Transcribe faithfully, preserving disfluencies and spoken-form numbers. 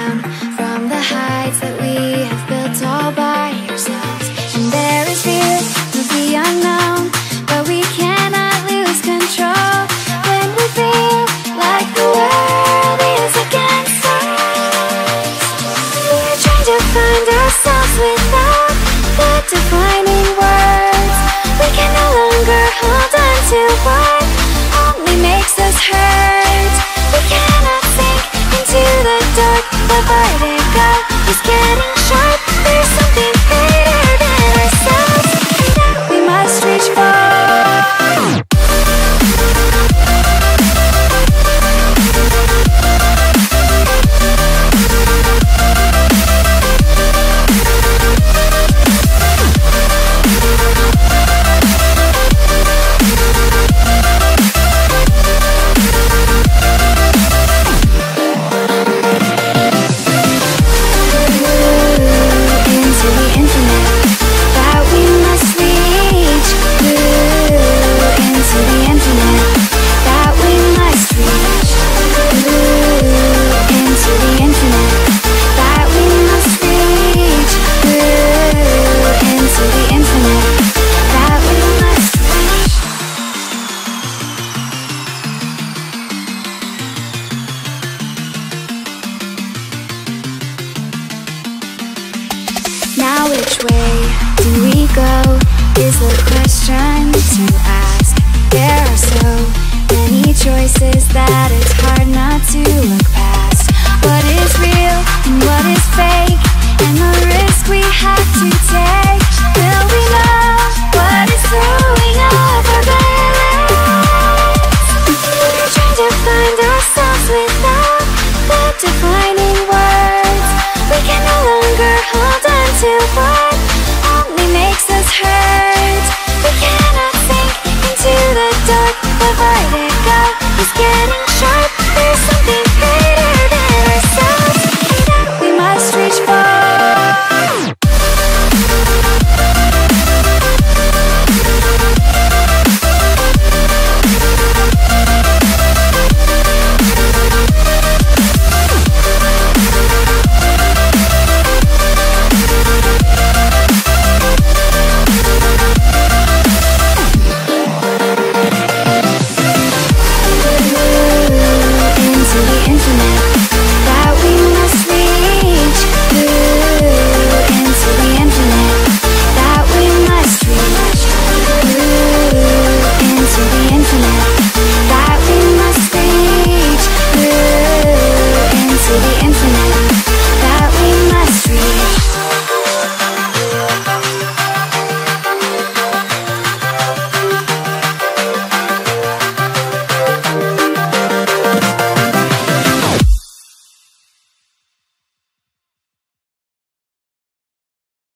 down from the heights that we have built all by ourselves. And there is fear of the unknown, but we cannot lose control when we feel like the world is against us. We're trying to find ourselves without the defining words. We can no longer hold on to what only makes us hurt. We cannot sink into the dark. The vertigo is getting sharp. There's something greater than ourselves that we must reach for. Now which way do we go is the question to ask. There are so many choices that it's hard not to look past. What is real